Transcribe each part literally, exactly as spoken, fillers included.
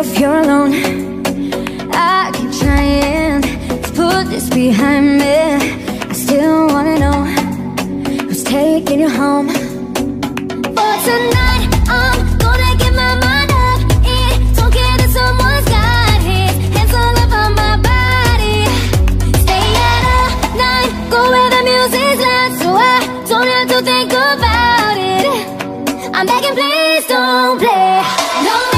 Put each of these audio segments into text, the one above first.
if you're alone. I keep trying to put this behind me. I still wanna know who's taking you home. For tonight, I'm gonna get my mind up. It don't care that someone's got his hands all up on my body. Stay out all night, go where the music's loud, so I don't have to think about it. I'm begging, please don't play no more.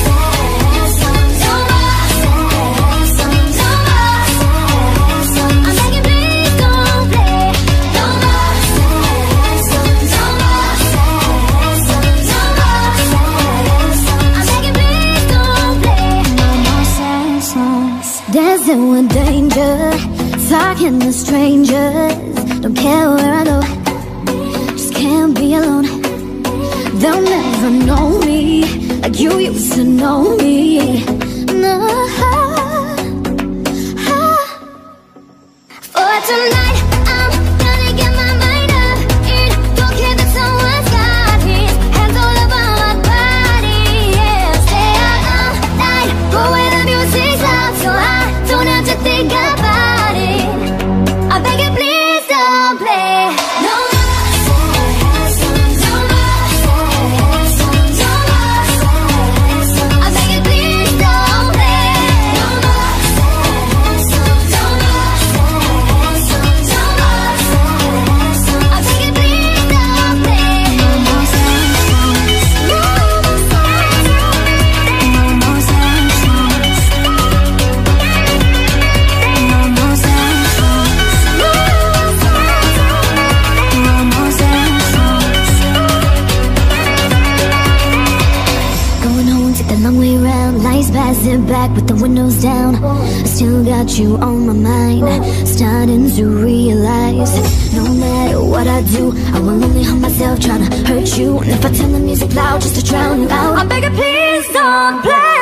Dancing with danger, talking to strangers. Don't care where I go, just can't be alone. They'll never know me like you used to know me. No. For tonight, I'm gonna get my mind up. It don't care that someone's got his hands all over my body. Yeah, stay out all night, go where the music's loud, so I don't have to think about it. I beg you, please don't play no more. I beg you, please don't play no more. I beg you, please don't play no more. Going home, take the long way round. Lights passing back with the windows down. I still got you on my mind. Starting to realize, no matter what I do, I will only harm myself trying to hurt you. And if I turn the music loud just to drown you out, I beg you, please don't play.